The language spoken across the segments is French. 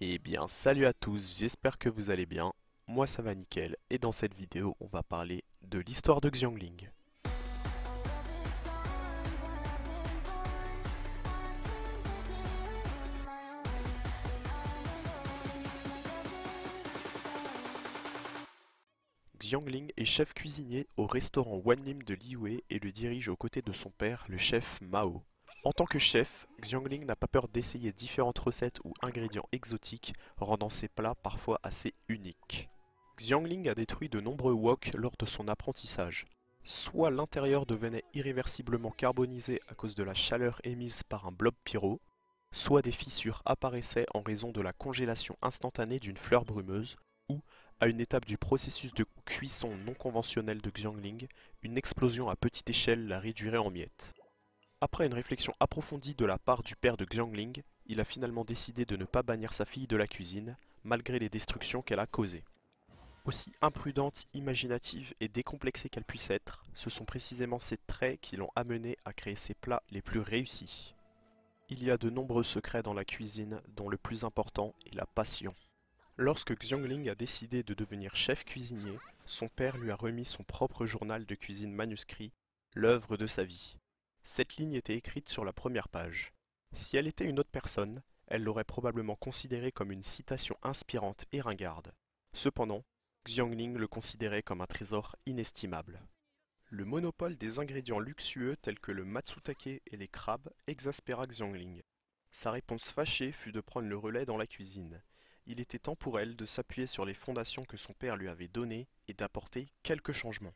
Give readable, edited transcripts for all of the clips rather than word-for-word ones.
Eh bien, salut à tous, j'espère que vous allez bien. Moi ça va nickel, et dans cette vidéo, on va parler de l'histoire de Xiangling. Xiangling est chef cuisinier au restaurant Wanlim de Liyue et le dirige aux côtés de son père, le chef Mao. En tant que chef, Xiangling n'a pas peur d'essayer différentes recettes ou ingrédients exotiques, rendant ses plats parfois assez uniques. Xiangling a détruit de nombreux woks lors de son apprentissage. Soit l'intérieur devenait irréversiblement carbonisé à cause de la chaleur émise par un blob pyro, soit des fissures apparaissaient en raison de la congélation instantanée d'une fleur brumeuse, ou, à une étape du processus de cuisson non conventionnel de Xiangling, une explosion à petite échelle la réduirait en miettes. Après une réflexion approfondie de la part du père de Xiangling, il a finalement décidé de ne pas bannir sa fille de la cuisine, malgré les destructions qu'elle a causées. Aussi imprudente, imaginative et décomplexée qu'elle puisse être, ce sont précisément ces traits qui l'ont amenée à créer ses plats les plus réussis. Il y a de nombreux secrets dans la cuisine, dont le plus important est la passion. Lorsque Xiangling a décidé de devenir chef cuisinier, son père lui a remis son propre journal de cuisine manuscrit, l'œuvre de sa vie. Cette ligne était écrite sur la première page. Si elle était une autre personne, elle l'aurait probablement considérée comme une citation inspirante et ringarde. Cependant, Xiangling le considérait comme un trésor inestimable. Le monopole des ingrédients luxueux tels que le matsutake et les crabes exaspéra Xiangling. Sa réponse fâchée fut de prendre le relais dans la cuisine. Il était temps pour elle de s'appuyer sur les fondations que son père lui avait données et d'apporter quelques changements.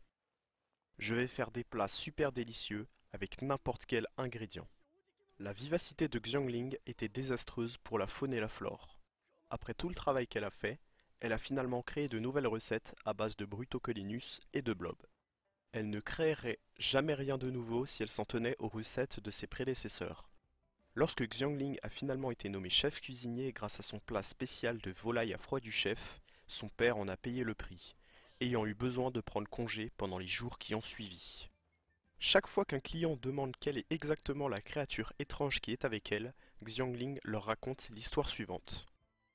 Je vais faire des plats super délicieux avec n'importe quel ingrédient. La vivacité de Xiangling était désastreuse pour la faune et la flore. Après tout le travail qu'elle a fait, elle a finalement créé de nouvelles recettes à base de Brutocolinus et de Blob. Elle ne créerait jamais rien de nouveau si elle s'en tenait aux recettes de ses prédécesseurs. Lorsque Xiangling a finalement été nommé chef cuisinier grâce à son plat spécial de volaille à froid du chef, son père en a payé le prix, ayant eu besoin de prendre congé pendant les jours qui ont suivi. Chaque fois qu'un client demande quelle est exactement la créature étrange qui est avec elle, Xiangling leur raconte l'histoire suivante.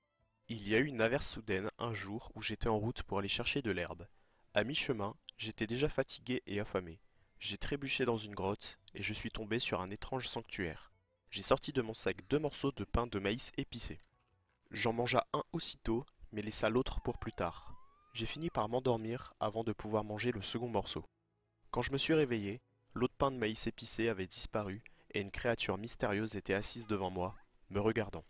Il y a eu une averse soudaine un jour où j'étais en route pour aller chercher de l'herbe. À mi-chemin, j'étais déjà fatigué et affamé. J'ai trébuché dans une grotte et je suis tombé sur un étrange sanctuaire. J'ai sorti de mon sac 2 morceaux de pain de maïs épicé. J'en mangea un aussitôt, mais laissa l'autre pour plus tard. J'ai fini par m'endormir avant de pouvoir manger le second morceau. Quand je me suis réveillé, l'autre pain de maïs épicé avait disparu et une créature mystérieuse était assise devant moi, me regardant.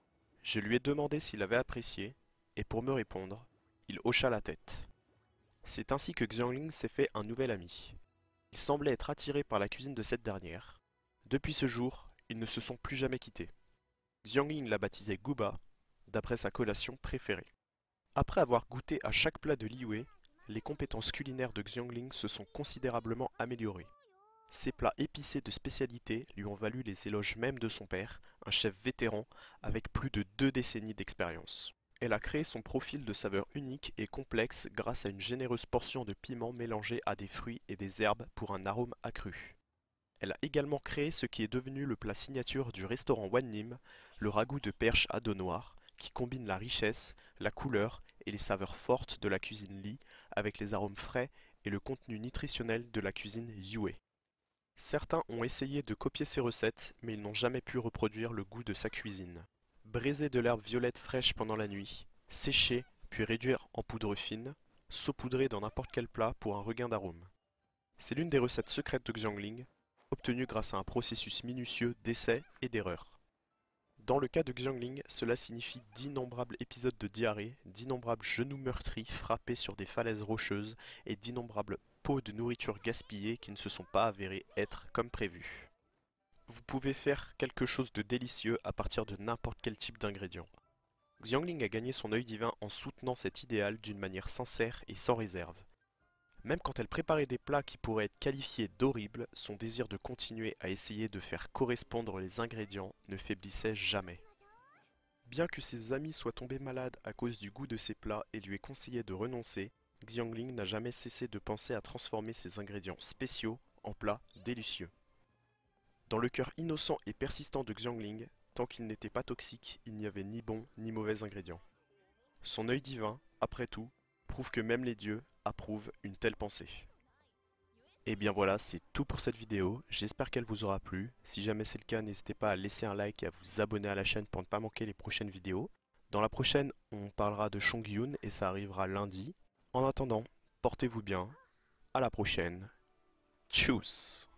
Je lui ai demandé s'il avait apprécié, et pour me répondre, il hocha la tête. C'est ainsi que Xiangling s'est fait un nouvel ami. Il semblait être attiré par la cuisine de cette dernière. Depuis ce jour, ils ne se sont plus jamais quittés. Xiangling l'a baptisé Guba, d'après sa collation préférée. Après avoir goûté à chaque plat de Liyue, les compétences culinaires de Xiangling se sont considérablement améliorées. Ses plats épicés de spécialité lui ont valu les éloges même de son père, un chef vétéran avec plus de 2 décennies d'expérience. Elle a créé son profil de saveurs unique et complexe grâce à une généreuse portion de piment mélangé à des fruits et des herbes pour un arôme accru. Elle a également créé ce qui est devenu le plat signature du restaurant Wanlim, le ragoût de perche à dos noir, qui combine la richesse, la couleur et les saveurs fortes de la cuisine Li avec les arômes frais et le contenu nutritionnel de la cuisine Yue. Certains ont essayé de copier ses recettes, mais ils n'ont jamais pu reproduire le goût de sa cuisine. Braiser de l'herbe violette fraîche pendant la nuit, sécher, puis réduire en poudre fine, saupoudrer dans n'importe quel plat pour un regain d'arôme. C'est l'une des recettes secrètes de Xiangling, obtenue grâce à un processus minutieux d'essai et d'erreur. Dans le cas de Xiangling, cela signifie d'innombrables épisodes de diarrhée, d'innombrables genoux meurtris frappés sur des falaises rocheuses et d'innombrables pots de nourriture gaspillés qui ne se sont pas avérés être comme prévu. Vous pouvez faire quelque chose de délicieux à partir de n'importe quel type d'ingrédient. Xiangling a gagné son œil divin en soutenant cet idéal d'une manière sincère et sans réserve. Même quand elle préparait des plats qui pourraient être qualifiés d'horribles, son désir de continuer à essayer de faire correspondre les ingrédients ne faiblissait jamais. Bien que ses amis soient tombés malades à cause du goût de ses plats et lui aient conseillé de renoncer, Xiangling n'a jamais cessé de penser à transformer ses ingrédients spéciaux en plats délicieux. Dans le cœur innocent et persistant de Xiangling, tant qu'il n'était pas toxique, il n'y avait ni bon ni mauvais ingrédients. Son œil divin, après tout, prouve que même les dieux approuvent une telle pensée. Et bien voilà, c'est tout pour cette vidéo, j'espère qu'elle vous aura plu. Si jamais c'est le cas, n'hésitez pas à laisser un like et à vous abonner à la chaîne pour ne pas manquer les prochaines vidéos. Dans la prochaine, on parlera de Chongyun et ça arrivera lundi. En attendant, portez-vous bien, à la prochaine, tchuss!